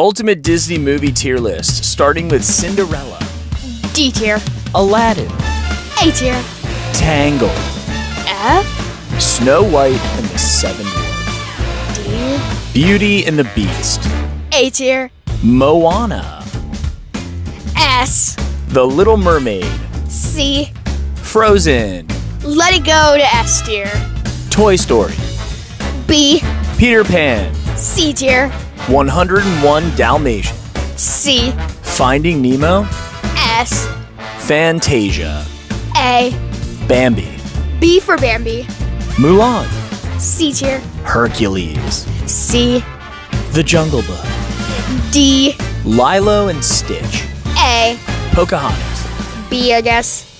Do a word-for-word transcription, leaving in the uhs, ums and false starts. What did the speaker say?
Ultimate Disney movie tier list, starting with Cinderella, D tier. Aladdin, A tier. Tangled, F. Snow White and the Seven Dwarfs, D. Beauty and the Beast, A tier. Moana, S. The Little Mermaid, C. Frozen, Let it go to S tier. Toy Story, B. Peter Pan, C tier. one oh one Dalmatians, C. Finding Nemo, S. Fantasia, A. Bambi, B for Bambi. Mulan, C tier. Hercules, C. The Jungle Book, D. Lilo and Stitch, A. Pocahontas. B, I guess.